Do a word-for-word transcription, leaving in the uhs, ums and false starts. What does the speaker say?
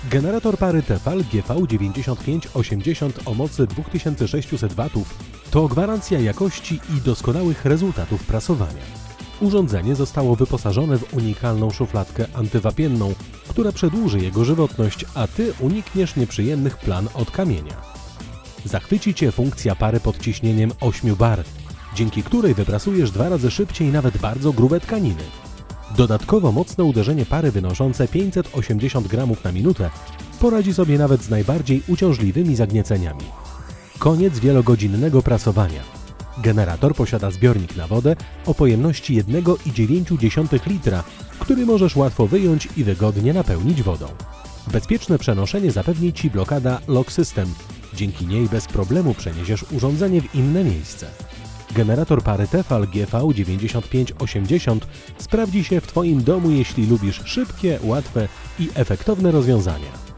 Generator pary Tefal G V dziewięćdziesiąt pięć osiemdziesiąt o mocy dwa tysiące sześćset watów to gwarancja jakości i doskonałych rezultatów prasowania. Urządzenie zostało wyposażone w unikalną szufladkę antywapienną, która przedłuży jego żywotność, a Ty unikniesz nieprzyjemnych plam od kamienia. Zachwyci Cię funkcja pary pod ciśnieniem ośmiu bar, dzięki której wyprasujesz dwa razy szybciej nawet bardzo grube tkaniny. Dodatkowo mocne uderzenie pary wynoszące pięćset osiemdziesiąt gramów na minutę poradzi sobie nawet z najbardziej uciążliwymi zagnieceniami. Koniec wielogodzinnego prasowania. Generator posiada zbiornik na wodę o pojemności jeden i dziewięć dziesiątych litra, który możesz łatwo wyjąć i wygodnie napełnić wodą. Bezpieczne przenoszenie zapewni Ci blokada Lock System. Dzięki niej bez problemu przeniesiesz urządzenie w inne miejsce. Generator pary Tefal G V dziewięćdziesiąt pięć osiemdziesiąt sprawdzi się w Twoim domu, jeśli lubisz szybkie, łatwe i efektowne rozwiązania.